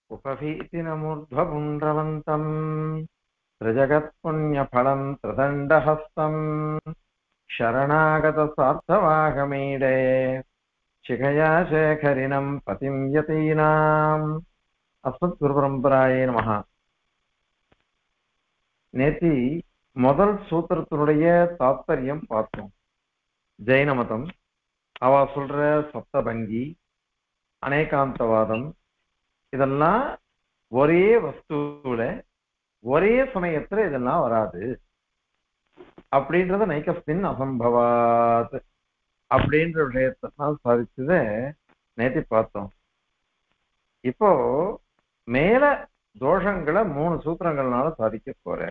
उपभीतिनमूर्ध्वपुण्ड्रवन्तम् त्रिजगत्पुण्यफलम् त्रिदण्डहस्तम् शरणागतसार्थवाहमीडे शिखया शेखरिणम् पतिम् यतीनाम् अस्मद्गुरुपरम्परायै நமஹ. நேத்தி முதல் சூத்திரத்தினுடைய தாத்பரியம் பார்த்தோம். ஜெயின மதம் அவ சொல்ற சப்தபங்கி அநேகாந்தவாதம் இதெல்லாம் ஒரே வஸ்துல ஒரே சமயத்துல இதெல்லாம் வராது அப்படின்றத நைகஸ்மின் அசம்பவாத் அப்படின்ற விஷயத்தான் சாதிச்சத நேத்தி பார்த்தோம். இப்போ மேல தோஷங்களை 3 சூத்திரங்கள்னால சாதிக்க போற.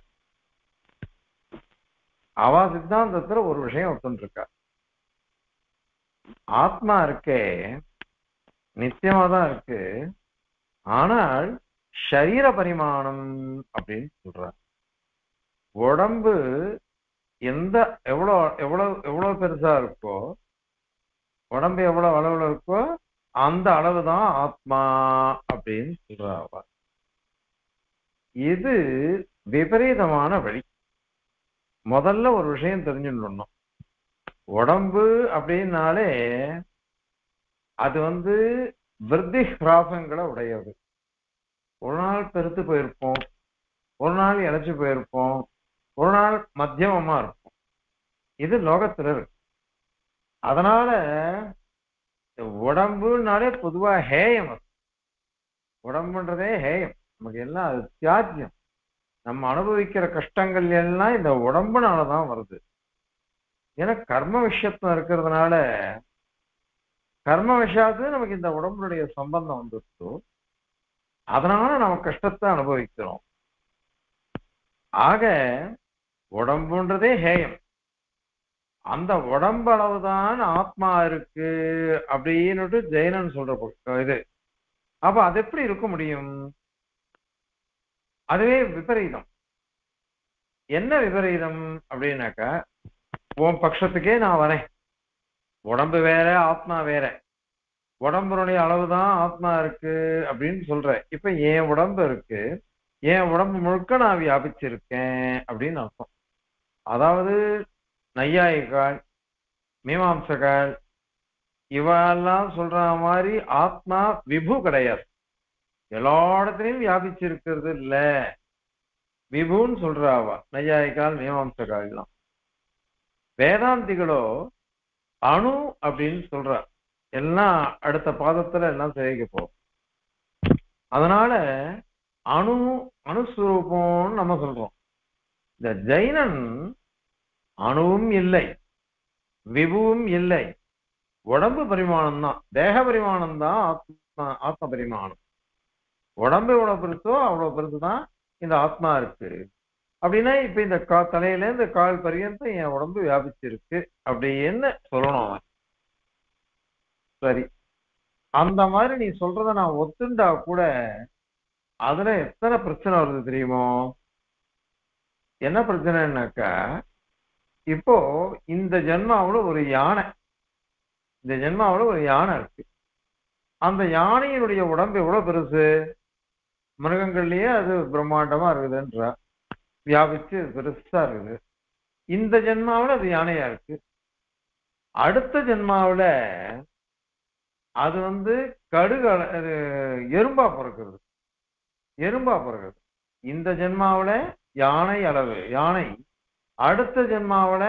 அவ சித்தாந்தத்துல ஒரு விஷயம் ஒத்துருக்கா. ஆத்மா இருக்கே நித்தியமா தான் இருக்கு, ஆனால் சரீர பரிமாணம் அப்படின்னு சொல்ற. உடம்பு எந்த எவ்வளவு எவ்வளவு எவ்வளவு பெருசா இருக்கோ, உடம்பு எவ்வளவு அளவுல இருக்கோ அந்த அளவுதான் ஆத்மா அப்படின்னு சொல்றா. இது விபரீதமான வழி. முதல்ல ஒரு விஷயம் தெரிஞ்சுடணும். உடம்பு அப்படின்னாலே அது விருத்தி ஹிராசங்களை உடையது. ஒரு நாள் பெருத்து போயிருப்போம், ஒரு நாள் இழைச்சு போயிருப்போம், ஒரு நாள் மத்தியமமா இருக்கும். இது லோகத்துல இருக்கு. அதனால உடம்புனாலே பொதுவா ஹேயம். உடம்புன்றதே ஹேயம், நமக்கு எல்லாம் அது தியாஜ்யம். நம்ம அனுபவிக்கிற கஷ்டங்கள் எல்லாம் இந்த உடம்புனாலதான் வருது. ஏன்னா கர்ம விஷயத்துல இருக்கிறதுனால கர்ம விஷயத்துல நமக்கு இந்த உடம்புடைய சம்பந்தம் வந்துருச்சு. அதனால நம்ம கஷ்டத்தை அனுபவிக்கிறோம். ஆக உடம்புன்றதே ஹேயம். அந்த உடம்பு அளவுதான் ஆத்மா இருக்கு அப்படின்னு ஜெயினன் சொல்ற இது. அப்ப அது எப்படி இருக்க முடியும்? அதுவே விபரீதம். என்ன விபரீதம் அப்படின்னாக்கா, உன் பட்சத்துக்கே நான் வரேன். உடம்பு வேற ஆத்மா வேற. உடம்புடைய அளவுதான் ஆத்மா இருக்கு அப்படின்னு சொல்ற. இப்ப என் உடம்பு இருக்கு, என் உடம்பு முழுக்க நான் வியாபிச்சிருக்கேன் அப்படின்னு அர்த்தம். அதாவது நையாயிகால் மீமாம்சகால் இவெல்லாம் சொல்ற மாதிரி ஆத்மா விபு கிடையாது, எல்லா இடத்துலையும் வியாபிச்சிருக்கிறது இல்ல. விபுன்னு சொல்றாவா நையாயிகால் மீமாம்சகால் எல்லாம். வேதாந்திகளோ அணு அப்படின்னு சொல்ற. எல்லாம் அடுத்த பாதத்துல எல்லாம் சேவிக்க போகும். அதனால அணு அணுஸ்வரூபம்னு நம்ம சொல்றோம். இந்த ஜெயினன் அணுவும் இல்லை, விபுவும் இல்லை, உடம்பு பரிமாணம் தான், தேக பரிமாணம் தான் ஆத்ம பரிமாணம். உடம்பு எவ்வளவு பெருசோ அவ்வளவு பெருசுதான் இந்த ஆத்மா இருக்கு. அப்படின்னா இப்ப இந்த தலையில இந்த கால் பரியந்தம் என் உடம்பு வியாபிச்சிருக்கு அப்படின்னு சொல்லணும் அவன். சரி, அந்த மாதிரி நீ சொல்றத நான் ஒத்துண்டா கூட அதுல எத்தனை பிரச்சனை வருது தெரியுமோ? என்ன பிரச்சனைனாக்கா, இப்போ இந்த ஜென்மாவுல ஒரு யானை, இந்த ஜென்மாவுல ஒரு யானை இருக்கு. அந்த யானையினுடைய உடம்பு எவ்வளவு பெருசு? மிருகங்கள்லயே அது பிரம்மாண்டமா இருக்குதுன்ற, வியாபிச்சு பெருசா இருக்குது. இந்த ஜென்மாவுல அது யானையா இருக்கு. அடுத்த ஜென்மாவுல அது கடுகு அது எறும்பா பிறக்கிறது, எறும்பா பிறகுது. இந்த ஜென்மாவுல யானை அளவு யானை, அடுத்த ஜென்மாவுல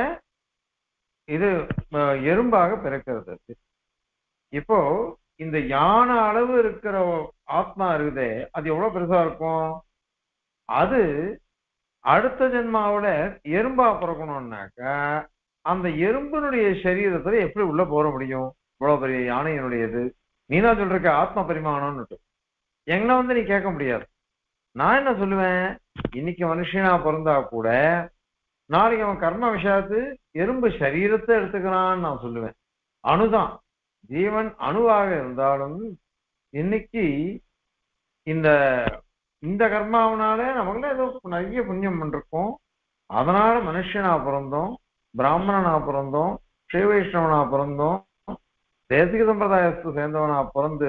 இது எறும்பாக பிறக்கிறது. இப்போ இந்த யானை அளவு இருக்கிற ஆத்மா இருக்குதே, அது எவ்வளவு பெருசா இருக்கும்? அது அடுத்த ஜென்மாவுல எறும்பா பிறக்கணும்னாக்கா அந்த எறும்பினுடைய சரீரத்துல எப்படி உள்ள போற முடியும்? இவ்வளவு பெரிய யானையினுடையது. நீதான் சொல்ற ஆத்ம பரிமாணம்னு. எங்களை நீ கேட்க முடியாது. நான் என்ன சொல்லுவேன், இன்னைக்கு மனுஷனா பிறந்தா கூட நாளைக்கு அவன் கர்ம விஷயத்து எறும்பு சரீரத்தை எடுத்துக்கிறான்னு நான் சொல்லுவேன். அணுதான் ஜீவன், அணுவாக இருந்தாலும் இன்னைக்கு இந்த இந்த கர்மாவனால நமக்குள்ள ஏதோ நிறைய புண்ணியம் பண்ணிருக்கோம். அதனால மனுஷனா பிறந்தோம், பிராமணனா பிறந்தோம், ஸ்ரீ வைஷ்ணவனா பிறந்தோம், தேசிக சம்பிரதாயத்தை சேர்ந்தவனா பிறந்து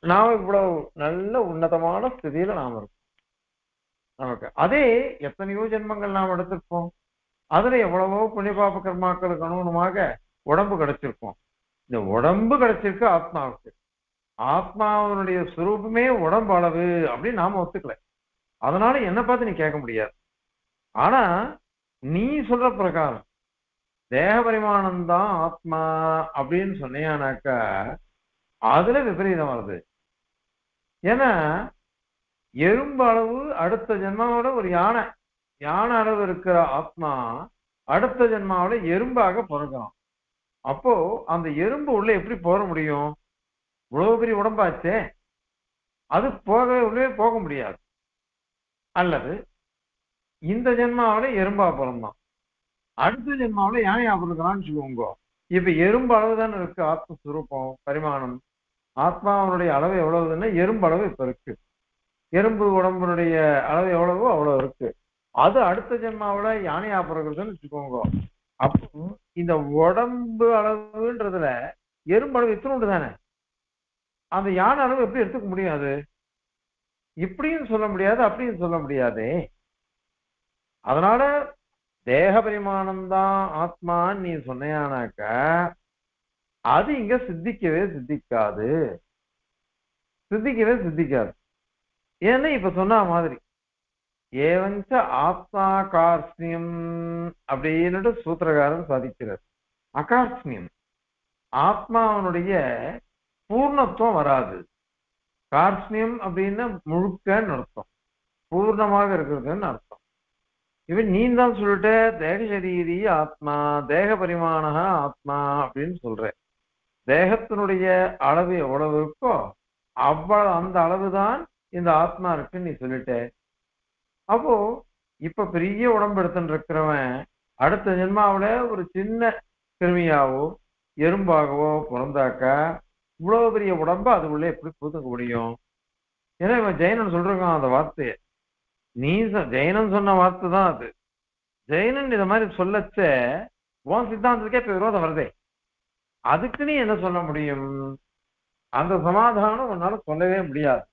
நாம இவ்வளவு நல்ல உன்னதமான ஸ்திதியில நாம இருக்கோம். நமக்கு அதே எத்தனையோ ஜென்மங்கள் நாம் எடுத்திருப்போம். அதுல எவ்வளவோ புண்ணிய பாப கர்மாக்களுக்கு அனுகுணமாக உடம்பு கிடைச்சிருக்கும். இந்த உடம்பு கிடைச்சிருக்கு ஆத்மாவுக்கு. ஆத்மாவினுடைய சுரூபமே உடம்பு அளவு அப்படின்னு நாம ஒத்துக்கல. அதனால என்ன பார்த்து நீ கேட்க முடியாது. ஆனா நீ சொல்ற பிரகாரம் தேக பரிமாணம் தான் ஆத்மா அப்படின்னு சொன்னியானாக்கா அதுல விபரீதம் வருது. ஏன்னா எறும்பு அளவு அடுத்த ஜென்மாவோட ஒரு யானை யானை அளவு இருக்கிற ஆத்மா அடுத்த ஜென்மாவோட எறும்பாக பிறக்கலாம். அப்போ அந்த எறும்பு உள்ள எப்படி போக முடியும்? இவ்வளவு பெரிய உடம்பாச்சே, அது உள்ளே போக முடியாது. அல்லது இந்த ஜென்மாவில எறும்பா பிறந்தான், அடுத்த ஜென்மாவில யானையா பிறக்கலாம்னு சொல்லுவோங்க. இப்ப எறும்பு அளவு தானே இருக்கு ஆத்மஸ்வரூபம் பரிமாணம். ஆத்மாவனுடைய அளவு எவ்வளவுன்னா எறும்பு அளவு இப்ப இருக்கு. எறும்பு உடம்புடைய அளவு எவ்வளவோ அவ்வளவு இருக்கு. அது அடுத்த ஜென்மாவில யானையா பிறகுதுன்னு வச்சுக்கோங்க. அப்போ இந்த உடம்பு அளவுன்றதுல எறும்பு அளவு இத்தனை தானே, அந்த யானை அளவு எப்படி எடுத்துக்க முடியாது? இப்படியும் சொல்ல முடியாது, அப்படியும் சொல்ல முடியாது. அதனால தேக பரிமாணம் தான் ஆத்மான்னு நீ சொன்னையானாக்க அது இங்க சித்திக்கவே சித்திக்காது. சித்திக்கவே சித்திக்காது. ஏன்னா இப்ப சொன்ன மாதிரி ஏவஞ்ச ஆத்மா கார்ஷ்ணியம் அப்படின்னு சூத்திரகாரன் சாதிக்கிறார். அகார்ஷ்ணியம் ஆத்மாவனுடைய பூர்ணத்துவம் வராது. கார்ஷ்ணியம் அப்படின்னா முழுக்கன்னு அர்த்தம், பூர்ணமாக இருக்கிறதுன்னு அர்த்தம். இவன் நீ தான் சொல்லிட்ட தேக சரீரி ஆத்மா தேக பரிமாண ஆத்மா அப்படின்னு சொல்ற. தேகத்தினுடைய அளவு எவ்வளவு இருக்கோ அவ்வளவு அந்த அளவுதான் இந்த ஆத்மா இருக்குன்னு நீ சொல்லிட்ட. அப்போ இப்ப பெரிய உடம்பு எடுத்துட்டு இருக்கிறவன் அடுத்த ஜென்மாவில ஒரு சின்ன கிருமியாவோ எறும்பாகவோ பிறந்தாக்கா இவ்வளவு பெரிய உடம்பு அது உள்ள எப்படி புதுக்க முடியும்? ஏன்னா இவன் ஜெயனன் சொல்றான் அந்த வார்த்தையை. நீ ஜெயனன் சொன்ன வார்த்தை தான் அது. ஜெயனன் இத மாதிரி சொல்லச்ச உன் சித்தாந்தத்துக்கே இப்ப விரோதம் வருதே. அதுக்கு நீ என்ன சொல்ல முடியும்? அந்த சமாதானம் உன்னால சொல்லவே முடியாது.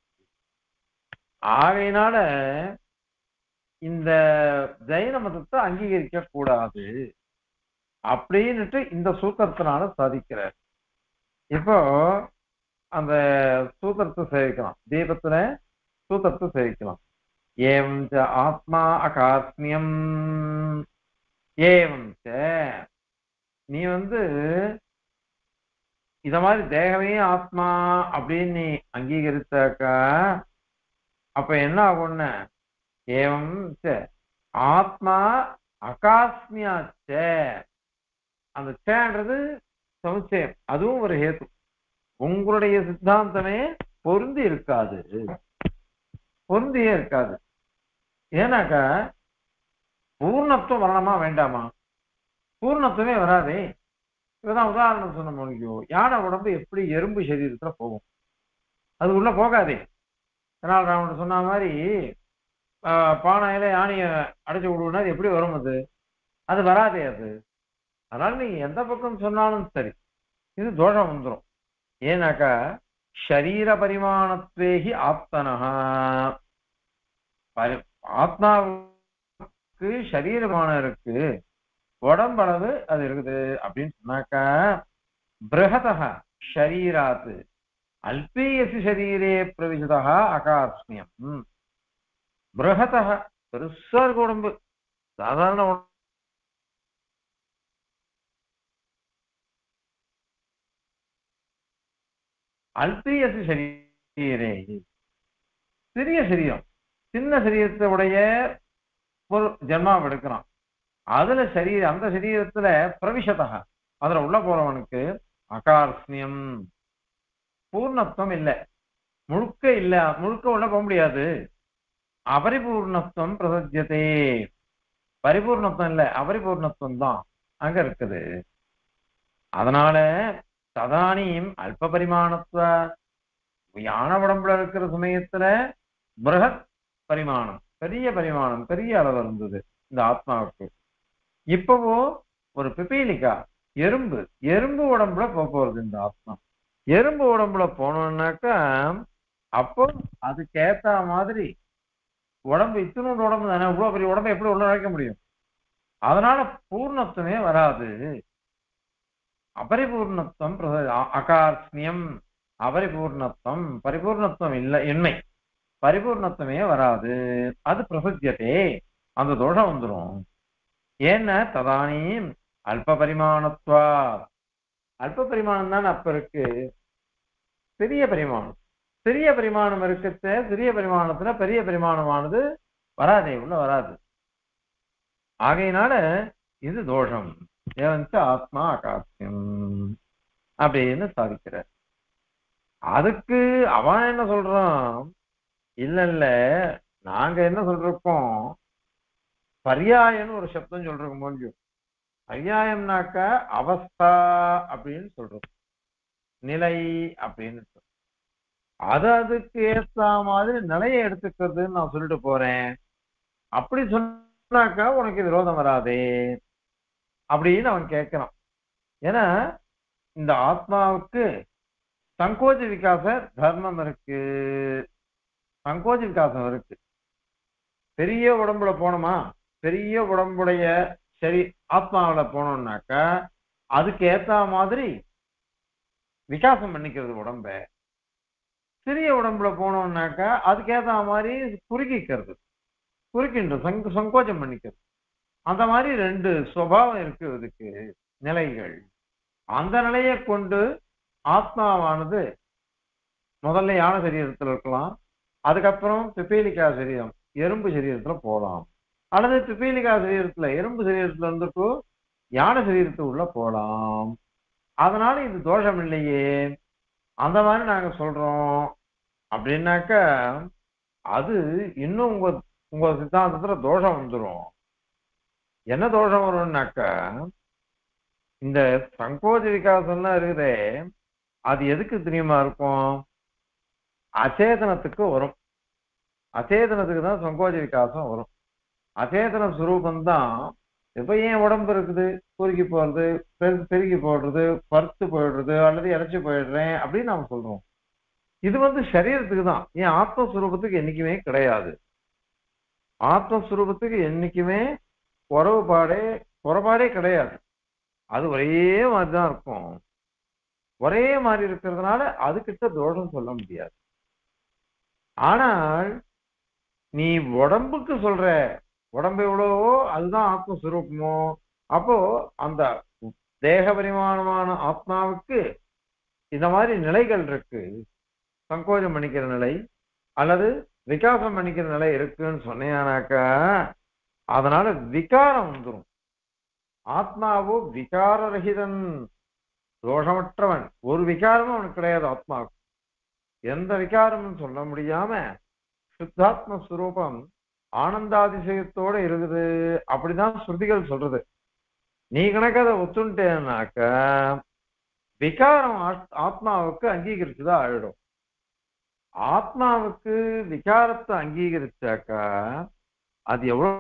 ஆகையினால இந்த ஜெயின மதத்தை அங்கீகரிக்க கூடாது அப்படின்னுட்டு இந்த சூத்திரத்தினால சாதிக்கிறார். இப்போ அந்த சூத்திரத்தை சேவிக்கலாம், தீபத்துல சூத்திரத்தை சேவிக்கலாம். ஏவம் ச ஆத்மா அகார்ஷ்ணியம் ஏவம் ச நீ இத மாதிரி தேகமே ஆத்மா அப்படின்னு நீ அங்கீகரித்தாக்கா அப்ப என்ன ஆகும்னு ஏவம் ச ஆத்மா அகாஸ்மியாச்ச அந்த சேன்றது சமுச்சயம், அதுவும் ஒரு ஹேத்து. உங்களுடைய சித்தாந்தமே பொருந்தி இருக்காது, பொருந்தியே இருக்காது. ஏன்னாக்கா பூர்ணத்துவம் வரணுமா வேண்டாமா? பூர்ணத்துவமே வராதே. இப்பதான் உதாரணம் சொன்ன முடியும். யானை உடம்பு எப்படி எறும்பு சரீரத்துல போகும்? அது உள்ள போகாதே. அதனால நான் சொன்ன மாதிரி பானையில யானைய அடைச்சு விடுவோம்னா அது எப்படி வரும்? அது அது வராதே அது. அதனால நீங்க எந்த பக்கம் சொன்னாலும் சரி இது தோஷம் வந்துடும். ஏன்னாக்கா ஷரீர பரிமாணத்வேகி ஆப்தனஹா, ஆத்மாவுக்கு சரீரமானம் இருக்கு, உடம்பளவு அது இருக்குது அப்படின்னு சொன்னாக்கா பிரஹதஹ ஷரீராத் அல்பீயசி ஷரீரே பிரவிசதஹ அகார்ஷ்ணியம். பிரஹதஹ பெருசா இருக்கு உடம்பு, சாதாரண அல்பீயசி ஷரீரே சிறிய சரீரம், சின்ன சரீரத்தை உடைய ஒரு ஜென்மாவை எடுக்கிறான். அதுல அந்த சரீரத்துல பிரவிசதக அதுல உள்ள போறவனுக்கு அகார்ஷ்ணியம் பூர்ணத்துவம் இல்லை, முழுக்க இல்ல, முழுக்க உள்ள போக முடியாது. அபரிபூர்ணத்துவம் பிரசஜ்யதே, பரிபூர்ணத்துவம் இல்ல அபரிபூர்ணத்துவம் தான் அங்க இருக்குது. அதனால ததானியும் அல்ப பரிமாணத்துவ யான உடம்புல இருக்கிற சமயத்துல பிரகத் பரிமாணம் பெரிய பரிமாணம் பெரிய அளவு இருந்தது இந்த ஆத்மாவுக்கு. இப்பவோ ஒரு பிபீலிகா எறும்பு, எறும்பு உடம்புல போறது இந்த ஆத்மா. எறும்பு உடம்புல போனோம்னாக்கா அப்போ அதுக்கேத்த மாதிரி உடம்பு இத்தினோட உடம்பு தானே, இவ்வளவு பெரிய உடம்பை எப்படி உள்ள நுழைக்க முடியும்? அதனால பூர்ணத்துவமே வராது. அபரிபூர்ணத்துவம் அகார்ஷ்ணியம், அபரிபூர்ணத்துவம் பரிபூர்ணத்துவம் இல்லை இன்மை, பரிபூர்ணத்துவமே வராது. அது பிரசித்தியதே, அந்த தோஷம் வந்துடும். ஏன்னா ததானீம் அல்ப பரிமாணத்துவா, அல்ப பரிமாணம் தான் அப்ப இருக்கு. பெரிய பரிமாணம், சிறிய பரிமாணம் இருக்கிறத சிறிய பரிமாணத்துல பெரிய பரிமாணமானது வராதே, உள்ள வராது. ஆகையினால இது தோஷம். ஏவன்ச்ச ஆத்மா அகாசியம் அப்படின்னு சாதிக்கிறார். அதுக்கு அவன் என்ன சொல்றான், இல்ல இல்ல நாங்க என்ன சொல்றோம், பர்யாயம்னு ஒரு சப்தம் சொல்றோம் முடியும். பர்யாயம்னாக்க அவஸ்தா அப்படின்னு சொல்றோம், நிலை அப்படின்னு சொல்றோம். அதுக்கு ஏற்ற மாதிரி நிலையை எடுத்துக்கிறதுன்னு நான் சொல்லிட்டு போறேன். அப்படி சொன்னாக்கா உனக்கு விரோதம் வராதே அப்படின்னு அவன் கேட்கிறான். ஏன்னா இந்த ஆத்மாவுக்கு சங்கோஜ விகாச தர்மம் இருக்கு, சங்கோஜ விகாசம் இருக்கு. பெரிய உடம்புல போனோமா, பெரிய உடம்புடைய சரி ஆத்மாவில போனோம்னாக்கா அதுக்கு ஏத்த மாதிரி விகாசம் பண்ணிக்கிறது உடம்ப. சிறிய உடம்புல போனோம்னாக்கா அதுக்கு ஏத்த மாதிரி குறுக்கிக்கிறது, குறுக்கின்ற சங்கோச்சம் பண்ணிக்கிறது. அந்த மாதிரி ரெண்டு சுபாவம் இருக்கு இதுக்கு, நிலைகள். அந்த நிலையை கொண்டு ஆத்மாவானது முதல்ல யானை சரீரத்துல இருக்கலாம், அதுக்கப்புறம் பிப்பீலிக்கா சரீரம் எறும்பு சரீரத்துல போகலாம், அல்லது பிப்பீலிக்கா சரீரத்துல எறும்பு சரீரத்துல இருந்துட்டு யானை சரீரத்து உள்ள போகலாம். அதனால இது தோஷம் இல்லையே, அந்த மாதிரி நாங்க சொல்றோம். அப்படின்னாக்க அது இன்னும் உங்க உங்க சித்தாந்தத்துல தோஷம் வந்துடும். என்ன தோஷம் வரும்னாக்க, இந்த சங்கோஜ விகாசம்லாம் இருக்குதே அது எதுக்கு தெரியுமா இருக்கும், அச்சேதனத்துக்கு வரும். அச்சேதனத்துக்கு தான் சங்கோஜ விகாசம் வரும். அச்சேதன சுரூபந்தான். இப்ப ஏன் உடம்பு இருக்குது, குறுக்கி போறது, பெருக்கி போடுறது, பருத்து போயிடுறது, அல்லது இறைச்சி போயிடுறேன் அப்படின்னு நாம சொல்றோம். இது சரீரத்துக்கு தான், ஏன் ஆத்மஸ்வரூபத்துக்கு என்னைக்குமே கிடையாது. ஆத்மஸ்வரூபத்துக்கு என்னைக்குமே குறைபாடே குறைபாடே கிடையாது. அது ஒரே மாதிரிதான் இருக்கும். ஒரே மாதிரி இருக்கிறதுனால அதுகிட்ட தோஷம் சொல்ல முடியாது. ஆனால் நீ உடம்புக்கு சொல்ற, உடம்பு எவ்வளவோ அதுதான் ஆத்மஸ்வரூபமோ, அப்போ அந்த தேக பரிமாணமான ஆத்மாவுக்கு இந்த மாதிரி நிலைகள் இருக்கு, சங்கோஜம் பண்ணிக்கிற நிலை அல்லது விகாசம் பண்ணிக்கிற நிலை இருக்குன்னு சொன்னேனாக்கா அதனால விகாரம் வந்துடும். ஆத்மாவோ விகாரரகிதன், தோஷமற்றவன், ஒரு விகாரமும் அவனுக்கு கிடையாது ஆத்மாவுக்கு. எந்த விகாரமும் சொல்ல முடியாம சுத்தாத்ம ஸ்வரூபம் ஆனந்தாதிசயத்தோட இருக்குது. அப்படிதான் ஸ்ருதிகள் சொல்றது. நீ கணக்கு அதை ஒத்துட்டேனாக்க விகாரம் ஆத்மாவுக்கு அங்கீகரிச்சுதான் ஆயிடும். ஆத்மாவுக்கு விகாரத்தை அங்கீகரிச்சாக்கா அது எவ்வளவு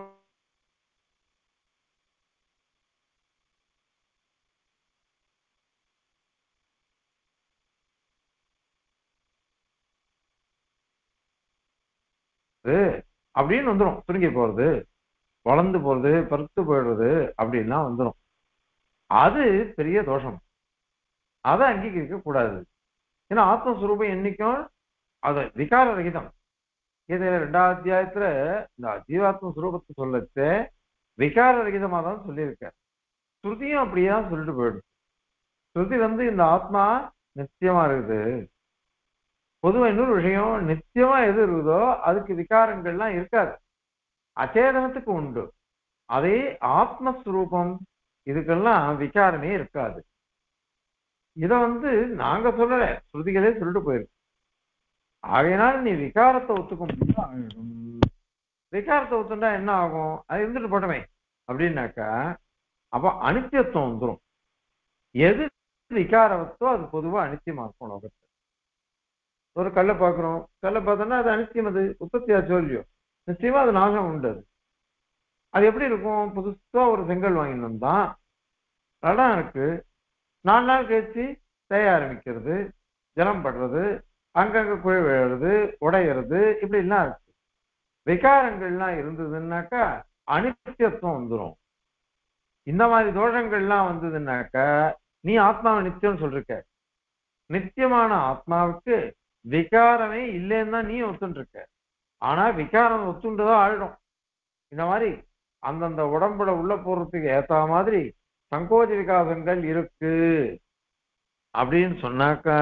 அப்படின்னு வந்துடும். சுருங்கி போறது, வளர்ந்து போறது, பருத்து போயிடுறது அப்படின்லாம் வந்துடும். அது பெரிய தோஷம். அதை அங்கீகரிக்க கூடாது. ஏன்னா ஆத்மஸ்வரூபம் என்னைக்கும் அது விகார ரகிதம். இது 2வது அத்தியாயத்துல இந்த ஜீவாத்ம சுரூபத்தை சொல்லச்சு விகார ரகிதமா தான் சொல்லியிருக்க. ஸ்ருதியும் அப்படியேதான் சொல்லிட்டு போயிடும். ஸ்ருதி இந்த ஆத்மா நித்தியமா இருக்குது. பொதுவா இன்னொரு விஷயம், நித்தியமா எது இருக்குதோ அதுக்கு விகாரங்கள்லாம் இருக்காது, அச்சேதனத்துக்கு உண்டு. அதே ஆத்மஸ்வரூபம் இதுக்கெல்லாம் விகாரமே இருக்காது. இத நாங்க சொல்லல, ஸ்ருதிகளே சொல்லிட்டு போயிருக்கு. ஆகையினால நீ விகாரத்தை ஒத்துக்க முடியும் ஆகிடும். விகாரத்தை ஒத்துண்டா என்ன ஆகும், அது இருந்துட்டு போட்டமே அப்படின்னாக்கா அப்ப அனித்தியத்துவம் வந்துடும். எது விகாரத்தோ அது பொதுவா அனித்தியமா இருக்கும். லோகத்தை ஒரு கல்லை பார்க்கிறோம், கல்லை பார்த்தோம்னா அது அனித்தியம், அது உற்பத்தியா சொல்லியோ நிச்சயமா அது நாசம் உண்டு. அது எப்படி இருக்கும், புதுசா ஒரு செங்கல் வாங்கிட்டு வந்தான், நல்லா இருக்கு, 4 நாள் கழிச்சு தேய ஆரம்பிக்கிறது, ஜலம் படுறது, அங்கங்க குழி விழுறது, உடையிறது, இப்படி எல்லாம் இருக்கு. விகாரங்கள்லாம் இருந்ததுன்னாக்கா அனித்தியத்துவம் வந்துடும். இந்த மாதிரி தோஷங்கள்லாம் வந்ததுன்னாக்கா நீ ஆத்மாவை நித்தியம் சொல்லிருக்க. நித்தியமான ஆத்மாவுக்கு விகாரமே இல்லைன்னு தான் நீ ஒத்துட்டு இருக்க. ஆனா விகாரம் ஒத்துண்டுதான் ஆயிடும். இந்த மாதிரி அந்தந்த உடம்புல உள்ள போறதுக்கு ஏத்த மாதிரி சங்கோஜ விகாசங்கள் இருக்கு அப்படின்னு சொன்னாக்கா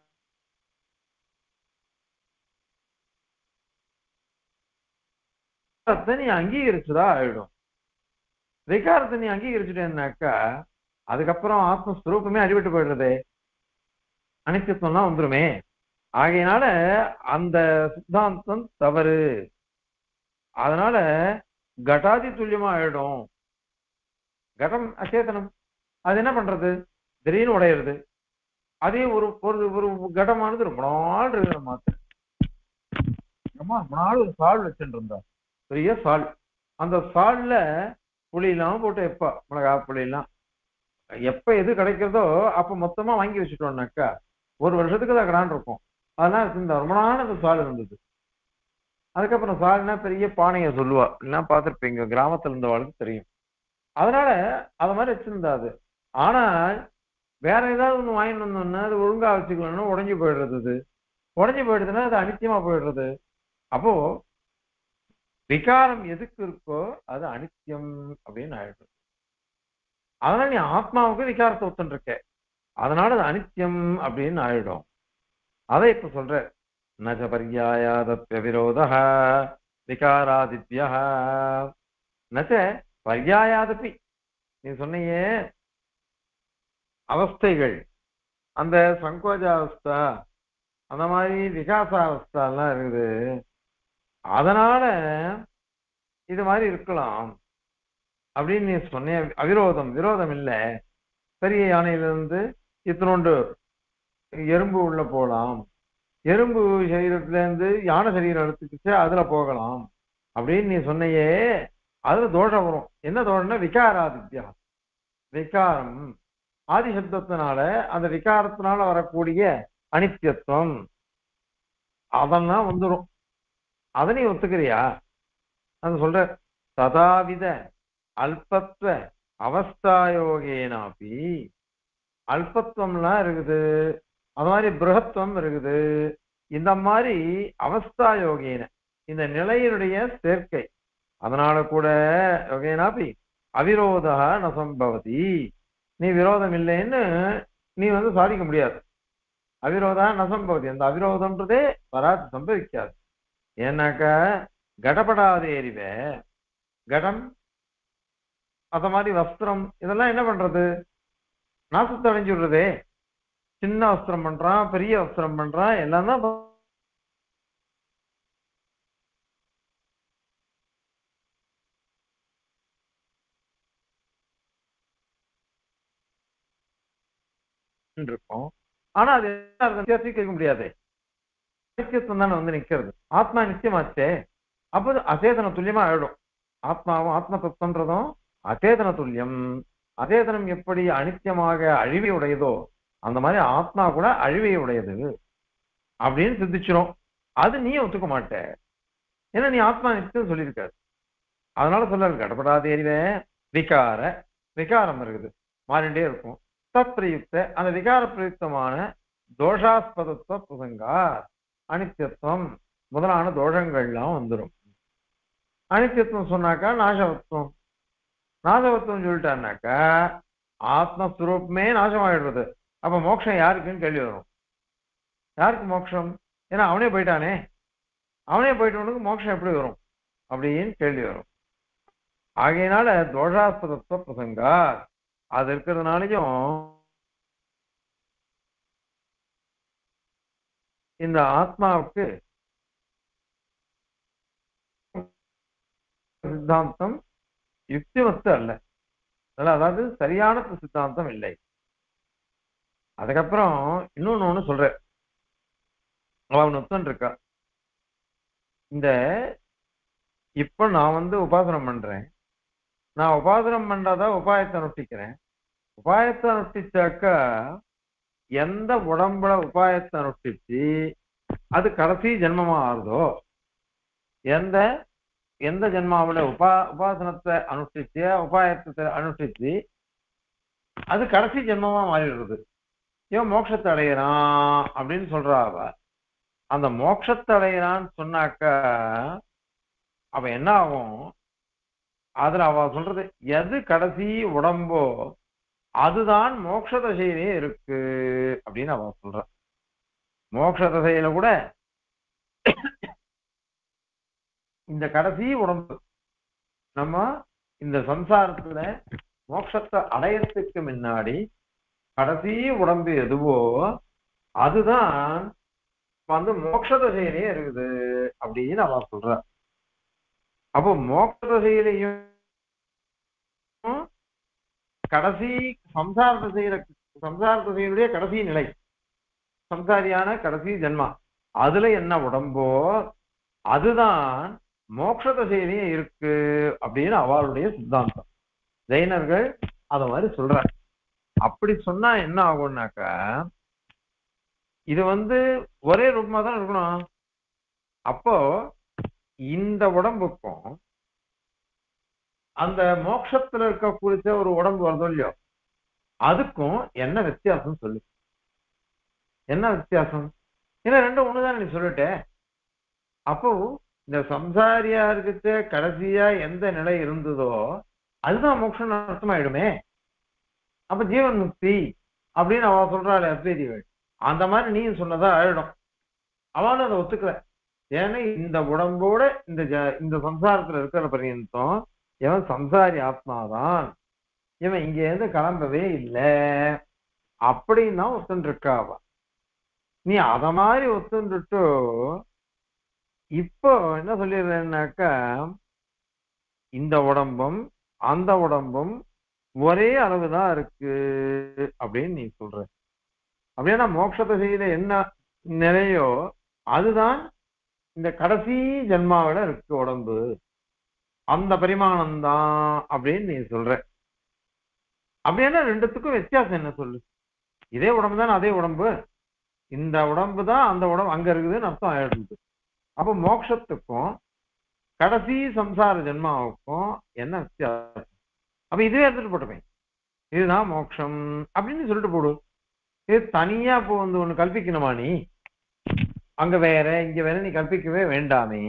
நீ அங்கீகரிச்சுதான் ஆயிடும். விகாரத்தை நீ அங்கீகரிச்சுட்டேன்னாக்கா அதுக்கப்புறம் ஆத்மஸ்வரூபமே அடிபட்டு போயிடுறதே, அனித்தியத்துவம்லாம் வந்துருமே. ஆகையினால அந்த சித்தாந்தம் தவறு. அதனால கட்டாதி துல்லியமா ஆயிடும். கடம் அச்சேதனம், அது என்ன பண்றது? திடீர்னு உடையிறது. அதே ஒரு ஒரு ஒரு கடமானது ரொம்ப நாள் இருக்கிற மாதிரி. ரொம்ப நாள் ஒரு சால் வச்சுட்டு இருந்தா, பெரிய சால். அந்த சால்ல புளியெல்லாம் போட்டு எப்ப மிளகா புளியெல்லாம் எப்ப எது கிடைக்கிறதோ அப்ப மொத்தமா வாங்கி வச்சுட்டோம்னாக்கா ஒரு வருஷத்துக்கு தான் கடான் இருக்கும். அதெல்லாம் இந்த ரொம்ப நாள் அந்த சால் இருந்தது. அதுக்கப்புறம் சால்னா பெரிய பானையை சொல்லுவா, எல்லாம் பார்த்துருப்பீங்க, கிராமத்துல இருந்தவாளுக்கு தெரியும். அதனால அது மாதிரி வச்சிருந்தா அது. ஆனால் வேற ஏதாவது ஒண்ணு வாங்கிட்டு வந்தோம்னா அது ஒழுங்கா வச்சுக்கலன்னா உடஞ்சி போயிடுறது. அது உடஞ்சி போயிடுதுன்னா அது அனித்தியமா போயிடுறது. அப்போ விகாரம் எதுக்கு இருக்கோ அது அனித்தியம் அப்படின்னு ஆயிடுது. அதனால நீ ஆத்மாவுக்கு விகாரத்தை ஒத்துன்னு இருக்க, அதனால அது அனித்தியம் அப்படின்னு ஆயிடும். அதை இப்ப சொல்ற, நஜ பர்யாயாதத்ய விரோத விகாராதித்யா நச்ச பர்யாயாதப்பி. நீ சொன்னையே அவஸ்தைகள், அந்த சங்கோஜாவஸ்தா அந்த மாதிரி விகாசாவஸ்தா எல்லாம் இருக்குது, அதனால இது மாதிரி இருக்கலாம் அப்படின்னு நீ சொன்ன. அவிரோதம், விரோதம் இல்லை. பெரிய யானையிலிருந்து இத்தினோண்டு எறும்பு உள்ள போகலாம், எறும்பு சரீரத்துல இருந்து யானை சரீரம் எடுத்துக்கிச்சு அதுல போகலாம் அப்படின்னு நீ சொன்னையே, அதுல தோஷம் வரும். என்ன தோஷம்னா விகாராதித்யா. விகாரம் ஆதிசப்தத்தினால அந்த விகாரத்தினால வரக்கூடிய அனித்தியத்துவம் அதெல்லாம் வந்துடும். அதை நீ ஒத்துக்கிறியா? அது சொல்ற, ததாவித அல்பத்வ அவஸ்தாயோகேனாபி. அல்பத்துவம்லாம் இருக்குது, அது மாதிரி பிருகத்துவம் இருக்குது. இந்த மாதிரி அவஸ்தா யோகேன இந்த நிலையினுடைய சேர்க்கை, அதனால கூட யோகேனாபி அவிரோதா நசம்பவதி. நீ விரோதம் இல்லைன்னு நீ சாதிக்க முடியாது. அவிரோதா நசம்பவதி, அந்த அவிரோதம்ன்றதே வராது, சம்பவிக்காது. ஏன்னாக்கா கடப்படாத எறிவ கடம் அத மாதிரி வஸ்திரம் இதெல்லாம் என்ன பண்றது? நாசத்தை அடைஞ்சு விடுறதே. சின்ன வஸ்திரம் பண்றான், பெரிய வஸ்திரம் பண்றான், எல்லாம் தான் இருக்கும். ஆனா அது கேட்க முடியாது. நித்தியத்துவம் தானே நிக்கிறது. ஆத்மா நித்தியமாச்சே, அப்போ அச்சேதன துல்லியமா ஆயிடும். ஆத்மாவும் ஆத்ம தத்துவன்றதும் அச்சேதன துல்லியம். அச்சேதனம் எப்படி அனித்தியமாக அழிவை உடையதோ அந்த மாதிரி ஆத்மா கூட அழிவை உடையது அப்படின்னு சிந்திச்சிரும். அது நீ ஒத்துக்க மாட்ட, ஏன்னா நீ ஆத்மா நித்தியம் சொல்லியிருக்காரு. அதனால சொல்ல கடப்படாதேரிவே விகார விகாரம் இருக்குது, மாறிண்டே இருக்கும். தத் பிரயுக்த அந்த விகார பிரயுக்தமான தோஷாஸ்பதத்துவ பிரசங்கா அனித்தியத்துவம் முதலான தோஷங்கள்லாம் வந்துடும். அனித்தியத்துவம் சொன்னாக்கா நாசவத்துவம். நாசவத்துவம் சொல்லிட்டான்னாக்கா ஆத்மஸ்வரூபமே நாசமாயிடுறது. அப்ப மோட்சம் யாருக்குன்னு கேள்வி வரும். யாருக்கு மோட்சம்? ஏன்னா அவனே போயிட்டானே, அவனே போயிட்டவனுக்கு மோட்சம் எப்படி வரும் அப்படின்னு கேள்வி வரும். ஆகையினால தோஷாஸ்பதத்துவ பிரசங்கா அது இருக்கிறதுனாலையும் இந்த ஆத்மாவுக்கு சித்தாந்தம் யுக்திமத்து அல்ல, அதாவது சரியான சித்தாந்தம் இல்லை. அதுக்கப்புறம் இன்னொன்னு சொல்ற, அவன் ஒத்தன் இருக்கா. இந்த இப்ப நான் உபாசனம் பண்றேன், நான் உபாசனம் பண்றதா உபாயத்தை நொட்டிக்கிறேன். உபாயத்தை நொட்டிச்சாக்கா எந்த உடம்புல உபாயத்தை அனுஷ்டிச்சு அது கடைசி ஜென்மமா ஆறுதோ, எந்த எந்த ஜென்மாவில உபாசனத்தை அனுஷ்டிச்சு உபாயத்தை அனுஷ்டிச்சு அது கடைசி ஜென்மமா மாறிடுறது. இவன் மோட்சத்தை அடையிறான் அப்படின்னு சொல்றா அவ. அந்த மோட்சத்தை அடையிறான்னு சொன்னாக்கா அவ என்ன ஆகும்? அதுல அவ சொல்றது எது கடைசி உடம்போ அதுதான் மோட்ச தசையிலே இருக்கு அப்படின்னு அவ சொல்ற. மோட்ச தசையில கூட இந்த கடைசி உடம்பு நம்ம இந்த சம்சாரத்துல மோட்சத்தை அடையறதுக்கு முன்னாடி கடைசி உடம்பு எதுவோ அதுதான் வந்து மோட்ச தசையிலே இருக்குது அப்படின்னு அவ சொல்ற. அப்போ மோட்ச தசையிலையும் கடைசி சம்சார திசையினுடைய கடைசி நிலை, சம்சாரியான கடைசி ஜென்மா, அதுல என்ன உடம்போ அதுதான் மோட்ச திசையிலேயே இருக்கு அப்படின்னு அவளுடைய சித்தாந்தம். ஜெயினர்கள் அத மாதிரி சொல்றாங்க. அப்படி சொன்னா என்ன ஆகும்னாக்கா இது வந்து ஒரே ரூபமா தான் இருக்கணும். அப்போ இந்த உடம்புக்கும் அந்த மோட்சத்துல இருக்கக்கூடிய ஒரு உடம்பு வருதோ இல்லையோ அதுக்கும் என்ன வித்தியாசம் சொல்லு. என்ன வித்தியாசம்? ஏன்னா ரெண்டும் ஒண்ணுதான் நீ சொல்லிட்ட. அப்போ இந்த சம்சாரியா இருக்கிற கடைசியா எந்த நிலை இருந்ததோ அதுதான் மோட்சம் அர்த்தமாயிடுமே. அப்ப ஜீவன் முக்தி அப்படின்னு அவ சொல்றாள் அத்வைதிகள். அந்த மாதிரி நீ சொன்னதா ஆயிடும். அவனும் அதை ஒத்துக்கல. ஏன்னா இந்த உடம்போட இந்த சம்சாரத்துல இருக்கிற பரியந்தம் இவன் சம்சாரி ஆத்மாதான், இவன் இங்க இருந்து கிளம்பவே இல்லை அப்படின்னா ஒத்துன்னு இருக்காவ. நீ அத மாதிரி ஒத்துன்னுட்டு இப்போ என்ன சொல்லிடுறேன்னாக்கா இந்த உடம்பும் அந்த உடம்பும் ஒரே அளவுதான் இருக்கு அப்படின்னு நீ சொல்ற. அப்படின்னா மோட்ச திசையில என்ன நிலையோ அதுதான் இந்த கடைசி ஜென்மாவில இருக்கு உடம்பு, அந்த பரிமாணம் தான் அப்படின்னு நீ சொல்ற. அப்படின்னா ரெண்டுத்துக்கும் வித்தியாசம் என்ன சொல்லு? இதே உடம்பு தானே, அதே உடம்பு, இந்த உடம்பு தான் அந்த உடம்பு அங்க இருக்குதுன்னு அர்த்தம் ஆயிடுது. அப்போ மோட்சத்துக்கும் கடைசி சம்சார ஜென்மாவுக்கும் என்ன வித்தியாசம்? அப்ப இதுவே எடுத்துட்டு போட்டுப்பேன், இதுதான் மோட்சம் அப்படின்னு சொல்லிட்டு போடு. இது தனியா இப்போ வந்து ஒண்ணு கல்பிக்கணுமா? நீ அங்க வேற இங்க வேற நீ கல்பிக்கவே வேண்டாமே.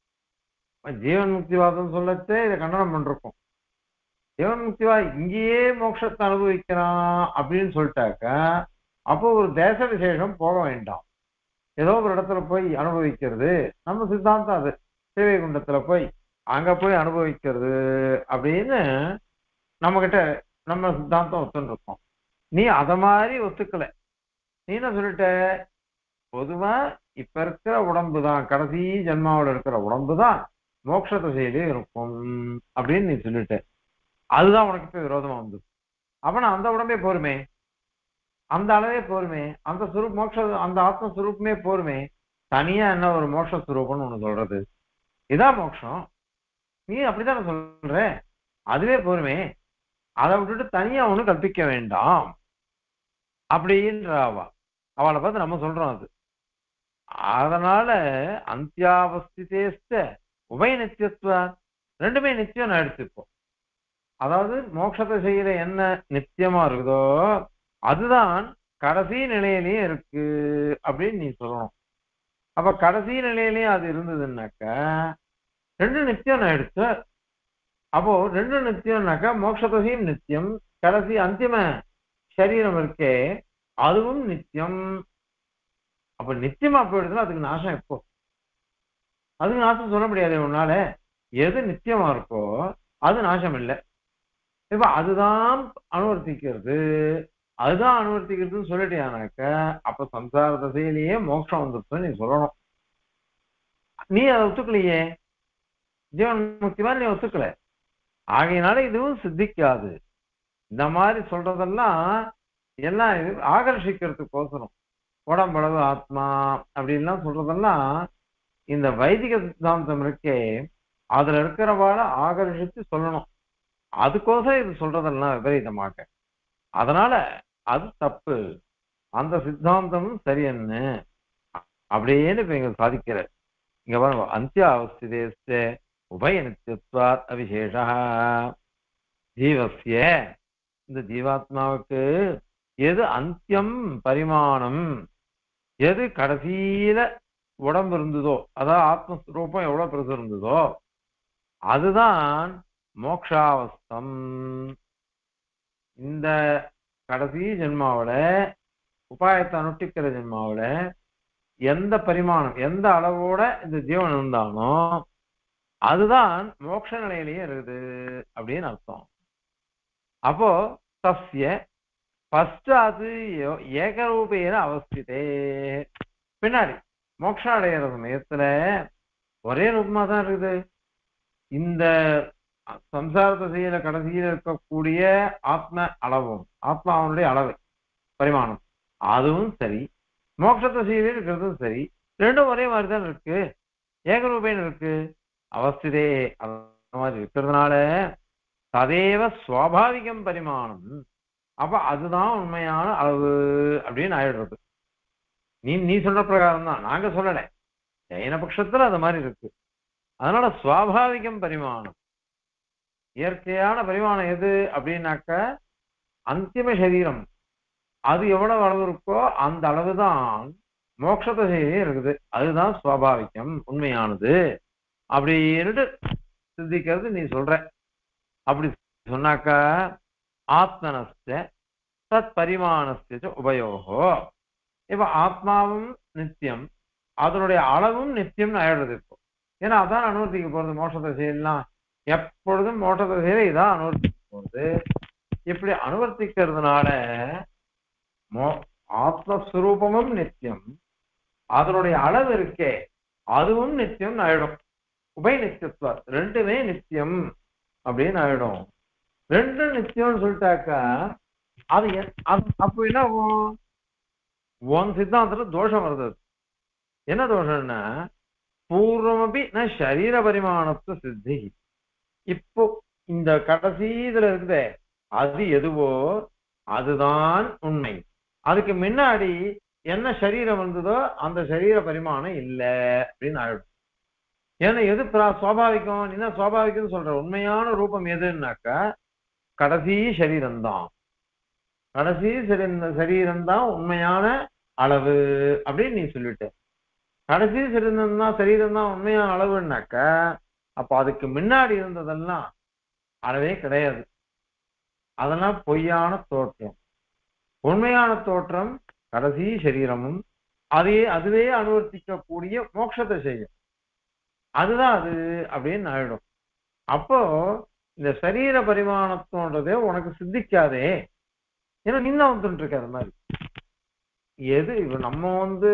ஜீவன் முக்திவாதம் சொல்லச்சே இதை கண்டனம் பண்றோம். ஜீவன் முக்திவா இங்கேயே மோட்சத்தை அனுபவிக்கிறான் அப்படின்னு சொல்லிட்டாக்க அப்போ ஒரு தேச விசேஷம் போக வேண்டாம். ஏதோ ஒரு இடத்துல போய் அனுபவிக்கிறது நம்ம சித்தாந்தம். அது ஸ்ரீவைகுண்டத்துல போய் அங்க போய் அனுபவிக்கிறது அப்படின்னு நம்ம கிட்ட நம்ம சித்தாந்தம் ஒத்துன்னு இருக்கோம். நீ அத மாதிரி ஒத்துக்கல. நீ என்ன சொல்லிட்ட? பொதுவா இப்ப இருக்கிற உடம்பு தான், கடைசி ஜென்மாவில் இருக்கிற உடம்பு தான் மோட்ச திசையிலே இருக்கும் அப்படின்னு நீ சொல்லிட்ட. அதுதான் உனக்கு இப்ப விரோதமா வந்து. அப்ப அந்த உடம்பே போருமே, அந்த அளவே போருமே, அந்த சுரூப் மோட்ச அந்த ஆத்மஸ்வரூபமே போருமே. தனியா என்ன ஒரு மோட்ச சுரூபம்னு ஒண்ணு சொல்றது? இதான் மோட்சம், நீ அப்படித்தானே சொல்ற. அதுவே போருமே, அதை விட்டுட்டு தனியா ஒண்ணு கற்பிக்க வேண்டாம் அப்படின்ற அவளை பார்த்து நம்ம சொல்றோம் அது. அதனால அந்தியாவஸ்திதேஸ்த உபய நித்தியத்துவ ரெண்டுமே நித்தியம் நான் எடுத்துப்போம். அதாவது மோட்சத்தை செய்யற என்ன நித்தியமா இருக்குதோ அதுதான் கடைசி நிலையிலயும் இருக்கு அப்படின்னு நீ சொல்லணும். அப்ப கடைசி நிலையிலயும் அது இருந்ததுன்னாக்க ரெண்டு நித்தியம் நான் எடுத்த. அப்போ ரெண்டு நித்தியம்னாக்கா மோட்சத்தையும் நித்தியம், கடைசி அந்திம சரீரம் இருக்கே அதுவும் நித்தியம். அப்ப நித்தியமா போயிடுதுன்னா அதுக்கு நாசம் எப்போ? அதுக்கு நாசம் சொல்ல முடியாது உன்னால. எது நித்தியமா இருக்கோ அது நாசம் இல்லை. இப்ப அதுதான் அனுவர்த்திக்கிறது, அதுதான் அனுவர்த்திக்கிறதுன்னு சொல்லிட்டியானாக்க அப்ப சம்சார தசையிலேயே மோட்சம் வந்துருச்சுன்னு நீ சொல்லணும். நீ அதை ஒத்துக்கலையே, ஜீவன் முக்தி மாதிரி நீ ஒத்துக்கல. ஆகையினால இதுவும் சித்திக்காது. இந்த மாதிரி சொல்றதெல்லாம் எல்லாம் இது ஆகர்ஷிக்கிறதுக்கோசரம், உடம்பளவு ஆத்மா அப்படின்லாம் சொல்றதெல்லாம் இந்த வைதிக சித்தாந்தம் இருக்கே அதுல இருக்கிறவாழ ஆகர்ஷித்து சொல்லணும். அதுக்கோசரம் இது சொல்றதெல்லாம் விபரீதமாக. அதனால அது தப்பு. அந்த சித்தாந்தமும் சரி என்ன அப்படின்னு இப்ப இங்க சாதிக்கிற. இங்க பாருங்க, அந்திய அவஸ்திதேஸ்ய உபய நித்தியத்வாத் அவிசேஷா ஜீவஸ்ய, இந்த ஜீவாத்மாவுக்கு எது அந்தியம் பரிமாணம், எது கடைசியில உடம்பு இருந்ததோ, அதாவது ஆத்மஸ்வரூபம் எவ்வளவு பெருசு இருந்ததோ அதுதான் மோக்ஷாவஸ்தம். இந்த கடைசி ஜென்மாவில உபாயத்தை அனுஷ்டிக்கிற ஜென்மாவில எந்த பரிமாணம் எந்த அளவோட இந்த ஜீவன் இருந்தானோ அதுதான் மோட்ச நிலையிலேயே இருக்குது அப்படின்னு அர்த்தம். அப்போ தஸ்ய பஷ்டாது ஏகரூபேன அவஸ்திதே, பின்னாடி மோட்சம் அடைகிற சமயத்துல ஒரே ரூபமா தான் இருக்குது. இந்த சம்சார திசையில கடைசியில இருக்கக்கூடிய ஆத்ம அளவும் ஆத்மாவனுடைய அளவு பரிமாணம் அதுவும் சரி, மோட்ச திசையில இருக்கிறதும் சரி, ரெண்டும் ஒரே மாதிரி தான் இருக்கு, ஏகரூபேன இருக்கு. அவஸ்திதே அந்த மாதிரி இருக்கிறதுனால ததேவ சுவாபாவிகம் பரிமாணம், அப்ப அதுதான் உண்மையான அளவு அப்படின்னு ஆயிடுறது. நீ சொல்ற பிரகாரம் தான், நாங்க சொல்லல, ஜெயன பட்சத்துல அது மாதிரி இருக்கு. அதனால சுவாபாவிகம் பரிமாணம், இயற்கையான பரிமாணம் எது அப்படின்னாக்க அந்திம சரீரம், அது எவ்வளவு அளவு இருக்கோ அந்த அளவுதான் மோட்சத்தை இருக்குது, அதுதான் சுவாபாவிகம் உண்மையானது அப்படின்னுட்டு சிந்திக்கிறது நீ சொல்ற. அப்படி சொன்னாக்கா ஆத்மனஸ்த தத் பரிமாணஸ்த உபயோகோ, இப்ப ஆத்மாவும் நித்தியம் அதனுடைய அளவும் நித்தியம்னு ஆயிடுறது இப்போ. ஏன்னா அதான் அனுவர்த்திக்க போறது மோட்சத்தை செய்யலாம், எப்பொழுதும் மோட்சத்தை செய்ய இதான் அனுவர்த்திக்க போறது. இப்படி அனுவர்த்திக்கிறதுனால ஆத்மஸ்வரூபமும் நித்தியம், அதனுடைய அளவு இருக்கே அதுவும் நித்தியம் ஆயிடும். உபய நித்தியத்துவ ரெண்டுமே நித்தியம் அப்படின்னு ஆயிடும். ரெண்டும் நித்தியம்னு சொல்லிட்டாக்கா அது அப்போ என்ன உன் சித்தாந்தத்துல தோஷம் வருது. என்ன தோஷம்னா பூர்வமபி ந சரீர பரிமாணத்து சித்தி. இப்போ இந்த கடைசி இதுல இருக்குதே அது எதுவோ அதுதான் உண்மை, அதுக்கு முன்னாடி என்ன சரீரம் வந்ததோ அந்த சரீர பரிமாணம் இல்லை அப்படின்னு ஆயிடும். ஏன்னா எது சுவாபாவிகம், என்ன சுவாபாவிகம் சொல்ற உண்மையான ரூபம் எதுன்னாக்கா கடைசி சரீரம்தான், கடைசி சரீரம்தான் உண்மையான அளவு அப்படின்னு நீ சொல்லிட்ட. கடைசி சரீரம் தான் உண்மையான அளவுன்னாக்கா அப்ப அதுக்கு முன்னாடி இருந்ததெல்லாம் அளவே கிடையாது, அதெல்லாம் பொய்யான தோற்றம். உண்மையான தோற்றம் கடைசி சரீரமும் அதுவே அனுவர்த்திக்கக்கூடிய மோட்சத்தை செய்யும், அதுதான் அது அப்படின்னு ஆயிடும். அப்போ இந்த சரீர பரிமாணத்தோன்றதே உனக்கு சித்திக்காதே, ஏன்னா நின்ன வந்துட்டு இருக்க. அது மாதிரி எது இப்ப நம்ம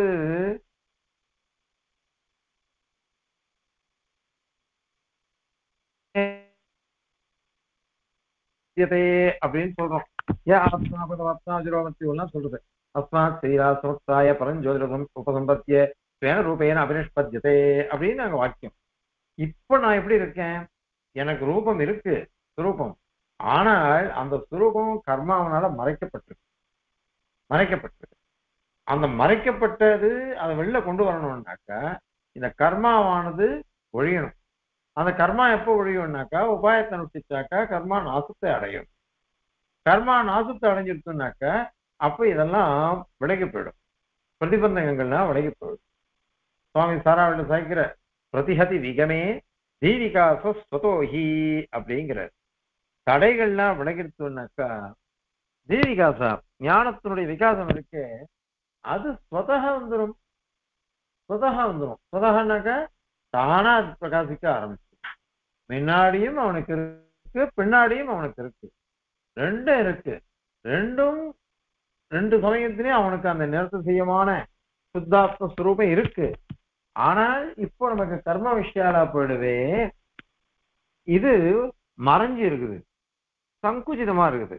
அப்படின்னு சொல்றோம். ஏன் ஆத்மாபதவாத்மாஜிரோமத்தியெல்லாம் சொல்றது அஸ்மாத் சரீரா சமுத்தாய பரஞ்சோதிரம் உபசம்பத்திய வேண ரூபேன அபினிஷ்பத்தியதே அப்படின்னு நாங்க வாக்கியம். இப்ப நான் எப்படி இருக்கேன், எனக்கு ரூபம் இருக்கு சுரூபம், ஆனால் அந்த சுரூபம் கர்மாவனால மறைக்கப்பட்டிருக்கு. அந்த மறைக்கப்பட்டது அதை வெளில கொண்டு வரணும்னாக்கா இந்த கர்மாவானது ஒழியணும். அந்த கர்மா எப்போ ஒழியும்னாக்கா உபாயத்தை நுட்டிச்சாக்கா கர்மா நாசத்தை அடையும். கர்மா நாசத்தை அடைஞ்சிருக்குனாக்கா அப்ப இதெல்லாம் விலகி போயிடும், பிரதிபந்தகங்கள்லாம் விலகி போயிடும். சுவாமி சாராவளி சாய்க்கிற பிரதிஹதி விகமே தீவிகாசோஹி அப்படிங்கிற தடைகள்லாம் விலகிடுச்சுனாக்கா தீவிகாசா ஞானத்தினுடைய விகாசம் இருக்கு, அது ஸ்வதக வந்துடும். ஸ்வதகனாக்கா தானா அது பிரகாசிக்க ஆரம்பிச்சு, முன்னாடியும் அவனுக்கு இருக்கு பின்னாடியும் அவனுக்கு இருக்கு, ரெண்டும் இருக்கு. ரெண்டு சமயத்திலையும் அவனுக்கு அந்த நிறுத்தசியமான சுத்தாத்ம ஸ்வரூபம் இருக்கு. ஆனால் இப்போ நமக்கு கர்ம விஷயாலா போயிடுவே, இது மறைஞ்சு இருக்குது, சங்குச்சிதமா இருக்குது.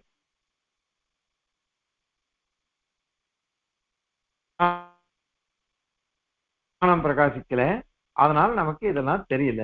பிரகாசிக்கல, அதனால நமக்கு இதெல்லாம் தெரியல.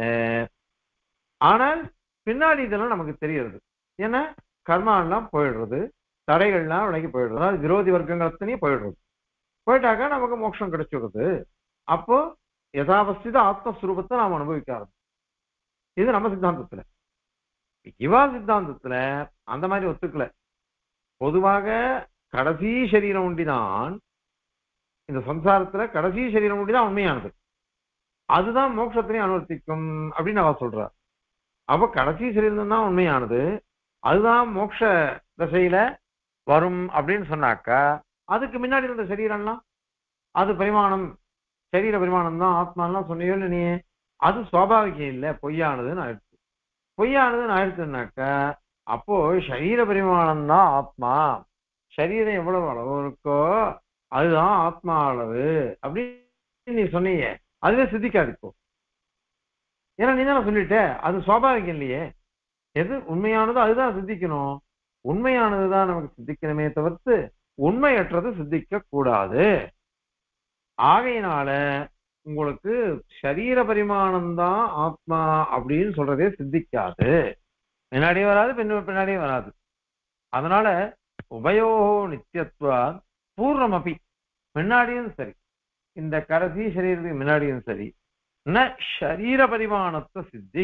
ஆனால் பின்னாடி இதெல்லாம் நமக்கு தெரியுது, ஏன்னா கர்மா எல்லாம் போயிடுறது, தடைகள்லாம் விலகி போயிடுறது, அதாவது விரோதி வர்க்கங்களத்தனையும் போயிடுறது. போயிட்டாக்கா நமக்கு மோட்சம் கிடைச்சிடுது. அப்போ யதாவஸ்தித ஆத்மஸ்வரூபத்தை நாம் அனுபவிக்க ஆரம்பிச்சோம். இது நம்ம சித்தாந்தத்துல. இவா சித்தாந்தத்துல அந்த மாதிரி ஒத்துக்கல. பொதுவாக கடைசி சரீரம் ஒண்டிதான், இந்த சம்சாரத்துல கடைசி சரீரம் ஒண்டிதான் உண்மையானது, அதுதான் மோட்சத்தினையும் அனுவர்த்திக்கும் அப்படின்னு அவ சொல்றா. அப்ப கடைசி சரீரம் தான் உண்மையானது, அதுதான் மோட்ச திசையில வரும் அப்படின்னு சொன்னாக்கா, அதுக்கு முன்னாடி இருந்த சரீரம்லாம் அது பரிமாணம், சரீர பரிமாணம் தான் ஆத்மாலாம் சொன்னியோ இல்லை நீ, அது சுவாபாவிகம் இல்லை, பொய்யானதுன்னு ஆயிடுச்சு. பொய்யானதுன்னு ஆயிடுச்சுன்னாக்கா அப்போ சரீர பரிமாணம் தான் ஆத்மா, சரீரம் எவ்வளவு அளவு இருக்கோ அதுதான் ஆத்மா அளவு அப்படின்னு நீ சொன்னீங்க. அதுவே சித்திக்காது இப்போ. ஏன்னா நீ தானே சொல்லிட்ட அது சுவாபாவிகம் இல்லையே. எது உண்மையானதோ அதுதான் சித்திக்கணும். உண்மையானதுதான் நமக்கு சித்திக்கணுமே தவிர்த்து உண்மையற்றது சித்திக்க கூடாது. ஆகையினால உங்களுக்கு சரீர பரிமாணம் தான் ஆத்மா அப்படின்னு சொல்றதே சித்திக்காது. முன்னாடியே வராது, பின்னாடியே வராது. அதனால உபயோகோ நித்தியத்துவ பூர்ணமபி, முன்னாடியும் சரி இந்த கடைசி சரீரத்துக்கு முன்னாடியும் சரி ந ஷரீர பரிமாணத்துவ சித்தி.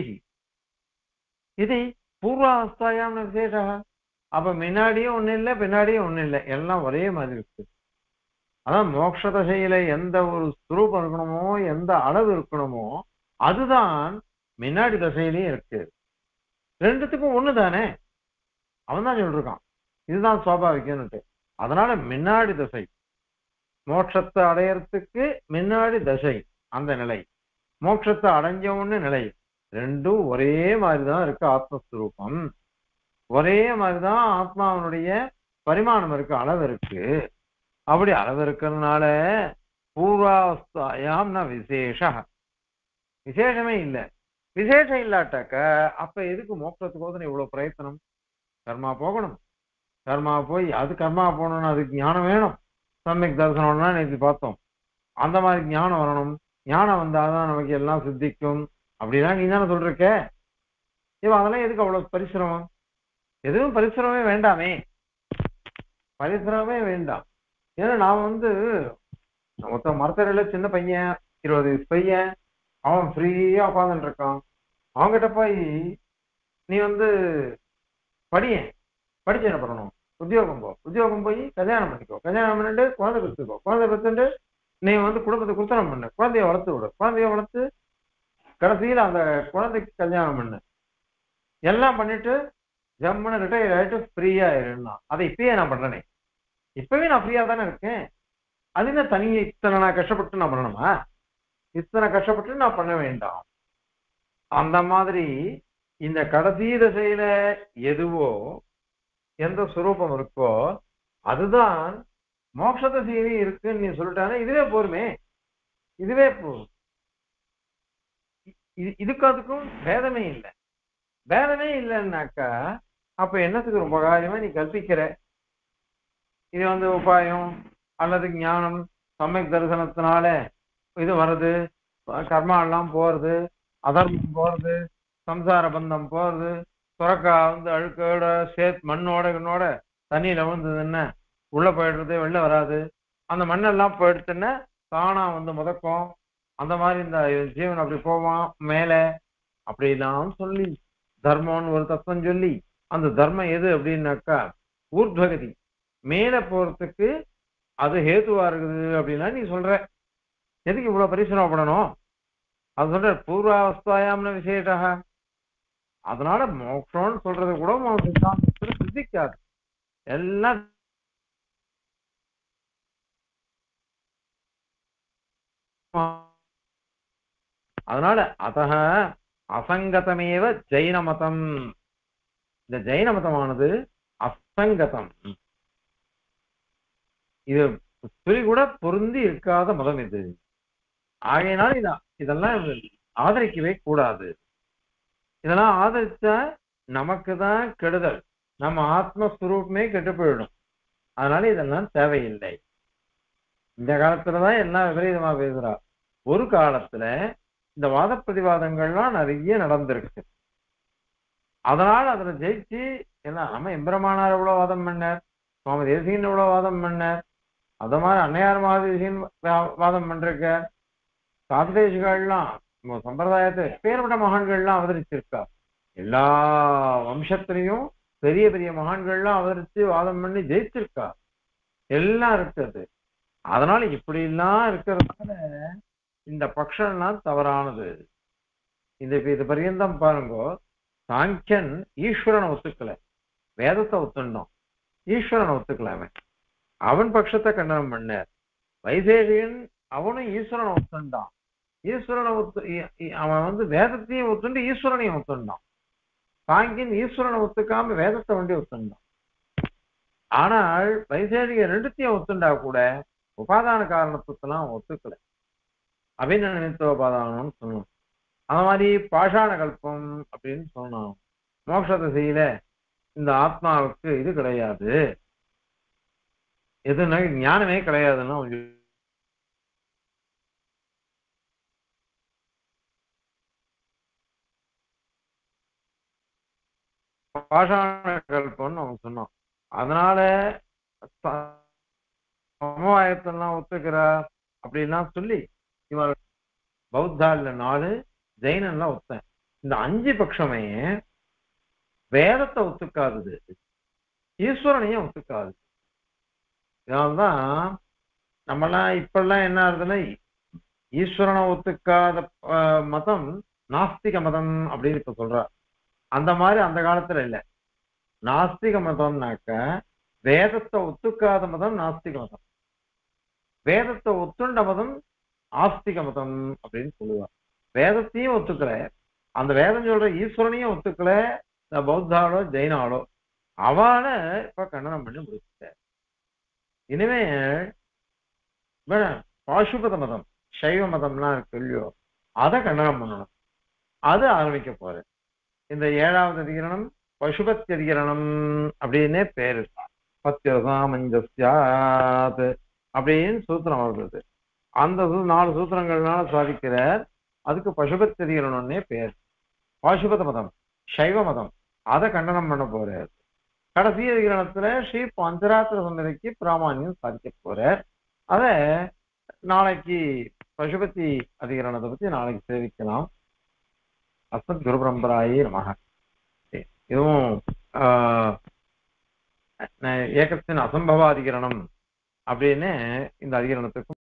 இது பூர்வாவஸ்தாயாம் விசேஷ. அப்ப முன்னாடியும் ஒண்ணு இல்லை, பின்னாடியும் ஒண்ணு இல்லை, எல்லாம் ஒரே மாதிரி இருக்கு. அதான் மோட்ச தசையில எந்த ஒரு ஸ்வரூபம் இருக்கணுமோ, எந்த அளவு இருக்கணுமோ அதுதான் முன்னாடி தசையிலையும் இருக்கு. ரெண்டுத்துக்கும் ஒண்ணுதானே. அவன் தான் சொல்லிருக்கான் இதுதான் சுவாபாவிகம்னுட்டு. அதனால முன்னாடி தசை, மோட்சத்தை அடையறதுக்கு முன்னாடி தசை அந்த நிலை, மோட்சத்தை அடைஞ்ச ஒண்ணு நிலை, ரெண்டும் ஒரே மாதிரிதான் இருக்கு. ஆத்மஸ்வரூபம் ஒரே மாதிரிதான், ஆத்மாவனுடைய பரிமாணம் இருக்கு, அளவு இருக்கு. அப்படி அளவு இருக்கிறதுனால பூர்வாவஸ்தாயாம் ந விசேஷ, விசேஷமே இல்லை. விசேஷம் இல்லாட்டாக்க அப்ப எதுக்கு மோட்சத்துக்கோசரம் இவ்வளவு பிரயத்தனம்? கர்மா போகணும், கர்மா போய் அது கர்மா போகணும்னு அதுக்கு ஞானம் வேணும். சமயக் தரிசனம்னா நேற்று பார்த்தோம், அந்த மாதிரி ஞானம் வரணும். ஞானம் வந்தாதான் நமக்கு எல்லாம் சித்திக்கும் அப்படிலாம் நீ தானே சொல்லிருக்க. இவன் அதெல்லாம் எதுக்கு அவ்வளவு பரிசிரமம்? எதுவும் பரிசிரமே வேண்டாமே, பரிசிரமே வேண்டாம். ஏன்னா நான் மொத்த மரத்தரையில சின்ன பையன், 20 வயசு பையன், அவன் ஃப்ரீயா உட்காந்துட்டு இருக்கான். அவன்கிட்ட போய் நீ படியேன், படிச்சு என்ன பண்ணணும், உத்தியோகம் போ, உத்தியோகம் போய் கல்யாணம் பண்ணிக்கோ, கல்யாணம் பண்ணிட்டு குழந்தை பெற்றுக்கோ, குழந்தை பெற்றுட்டு நீ குடும்பத்தை குடுத்தனம் பண்ணு, குழந்தைய வளர்த்து விடு, குழந்தைய வளர்த்து கடைசியில் அந்த குழந்தைக்கு கல்யாணம் பண்ணு, எல்லாம் பண்ணிட்டு ஜம்முன்னு ரிட்டையர் ஆயிட்டு ஃப்ரீயா இருந்தா. அதை இப்பயே நான் பண்றேனே, இப்பவே நான் ஃப்ரீயா தானே இருக்கேன். அது என்ன தனியே இத்தனை நான் கஷ்டப்பட்டு நான் பண்ணணுமா? இத்தனை கஷ்டப்பட்டு நான் பண்ண வேண்டாம். அந்த மாதிரி இந்த கடைசி திசையில எதுவோ எந்த சுரூபம் இருக்கோ அதுதான் மோட்ச திசையிலே இருக்குன்னு நீ சொல்லிட்டானே, இதுவே போருமே, இதுவே போதும். இதுக்கு அதுக்கும் பேதமே இல்லை. பேதமே இல்லைன்னாக்கா அப்ப என்னத்துக்கு ரொம்ப காரியமா நீ கற்பிக்கிற? இது உபாயம் அல்லது ஞானம் சமயக் தரிசனத்தினால இது வருது, கர்மா எல்லாம் போறது, அதர்மம் போறது, சம்சார பந்தம் போறது, சுரக்கா அழுக்கோட மண்ணோட என்னோட தண்ணியில விழுந்ததுன்னா உள்ள போயிடுறது, வெளில வராது. அந்த மண்ணெல்லாம் போயிடுச்சுன்னா தானா முதக்கும். அந்த மாதிரி இந்த ஜீவன் அப்படி போவான் மேல. அப்படிலாம் சொல்லி தர்மம்னு ஒரு தத்துவம் சொல்லி, அந்த தர்மம் எது அப்படின்னாக்கா ஊர்த்வகதி, மேல போறதுக்கு அது ஹேத்துவா இருக்குது அப்படின்னா நீ சொல்ற. எதுக்கு இவ்வளவு பரிசிரமப்படணும்? அது சொல்ற பூர்வாவஸ்தாயாம்னு விசேஷா. அதனால மோட்சம்னு சொல்றது கூட சித்தாந்தத்துல சித்திக்காது. எல்லாம் அதனால அதக அசங்கதமேவ ஜெயின மதம். இந்த ஜெயின மதமானது அசங்கதம், இது துளி கூட பொருந்தி இருக்காத மதம் இது. ஆகையினால இதெல்லாம் ஆதரிக்கவே கூடாது. இதெல்லாம் ஆதரிச்சா நமக்கு தான் கெடுதல், நம்ம ஆத்மஸ்வரூபமே கெட்டு போயிடும். அதனால இதெல்லாம் தேவையில்லை. இந்த காலத்துலதான் எல்லாம் விபரீதமா பேசுறா. ஒரு காலத்துல இந்த வாத பிரதிவாதங்கள்லாம் நிறைய நடந்திருக்கு. அதனால அதுல ஜெயிச்சு எல்லாம் நம்ம எம்பெருமானார் எவ்வளவு வாதம் பண்ணார், சுவாமி தேசிகன் எவ்வளவு வாதம் பண்ணார், அத மாதிரி அன்னையார் மகாதேசிகன் வாதம் பண்றக்க சாதுதேசிகள்லாம் நம்ம சம்பிரதாயத்தை பேர்பட்ட மகான்கள்லாம் அவதரிச்சிருக்கா. எல்லா வம்சத்திலையும் பெரிய பெரிய மகான்கள்லாம் அவதரிச்சு வாதம் பண்ணி ஜெயிச்சிருக்கா. எல்லாம் இருக்குது. அதனால இப்படி எல்லாம் இருக்கிறதுனால இந்த பட்சம்லாம் தவறானது. இது பரியந்தம் பாருங்க, சாங்கியன் ஈஸ்வரனை ஒத்துக்கல, வேதத்தை ஒத்துண்டான். ஈஸ்வரனை ஒத்துக்கல, அவன் பட்சத்தை கண்டனம் பண்ணார். வைசேஷியன் அவனும் ஈஸ்வரனை ஒத்துண்டான். ஈஸ்வரனை அவன் வேதத்தையும் ஒத்துண்டு ஈஸ்வரனையும் ஒத்துண்டான். சாங்கியன் ஈஸ்வரனை ஒத்துக்காம வேதத்தை வண்டி ஒத்துண்டான். ஆனால் வைசேஷிக ரெண்டுத்தையும் ஒத்துண்டா கூட உபாதான காரணத்துக்கெல்லாம் ஒத்துக்கல, அபிநய நிமித்த உபாதானம்னு சொல்லணும். அந்த மாதிரி பாஷாண கல்பம் அப்படின்னு சொன்னோம். மோட்ச திசையில இந்த ஆத்மாவுக்கு இது கிடையாது, எதுனா ஞானமே கிடையாதுன்னா பாஷாண கல்பம்னு அவங்க சொன்னோம். அதனால சமவாயத்தெல்லாம் ஒத்துக்கிறா அப்படின்லாம் சொல்லி இவன் பௌத்தால 4, ஜெயினன்லாம் ஒத்தேன். இந்த 5 பட்சமே வேதத்தை ஒத்துக்காதது, ஈஸ்வரனையும் ஒத்துக்காது. இதனால்தான் நம்மலாம் இப்பெல்லாம் என்ன ஆகுதுன்னா, ஈஸ்வரனை ஒத்துக்காத மதம் நாஸ்திக மதம் அப்படின்னு இப்ப சொல்றா. அந்த மாதிரி அந்த காலத்துல இல்ல. நாஸ்திக மதம்னாக்க வேதத்தை ஒத்துக்காத மதம் நாஸ்திக மதம், வேதத்தை ஒத்துண்ட மதம் ஆஸ்திக மதம் அப்படின்னு சொல்லுவார். வேதத்தையும் ஒத்துக்கல, அந்த வேதம் சொல்ற ஈஸ்வரனையும் ஒத்துக்கல இந்த பௌத்தாலோ ஜெயினாலோ, அவளை இப்ப கண்டனம் பண்ணி முடிச்சுட்ட. இனிமே பாசுபத மதம் சைவ மதம்லாம் இருக்கு இல்லையோ, அதை கண்டனம் பண்ணணும். அது ஆரம்பிக்க போற. இந்த 7வது அதிகரணம் பசுபத்தி அதிகரணம் அப்படின்னே பேரு. பத்தியசாமஞ்சஸ்யாத் அப்படின்னு சூத்திரம் வருது. அந்த 4 சூத்திரங்கள்னால சாதிக்கிறார். அதுக்கு பசுபத்தி அதிகரணம்னே பேர். பாசுபத மதம் சைவ மதம் அதை கண்டனம் பண்ண போறார். கடைசி அதிகரணத்துல ஸ்ரீ பஞ்சராத்திர சந்ததிக்கு பிராமணியம் சாதிக்க போறார். அத நாளைக்கு பசுபதி அதிகரணத்தை பத்தி நாளைக்கு சேவிக்கலாம். அஸ்மத் குரு பரம்பராயே நமஹ. இதுவும் ஏகத்தின் அசம்பவ அதிகரணம் அப்படின்னு இந்த அதிகரணத்துக்கும்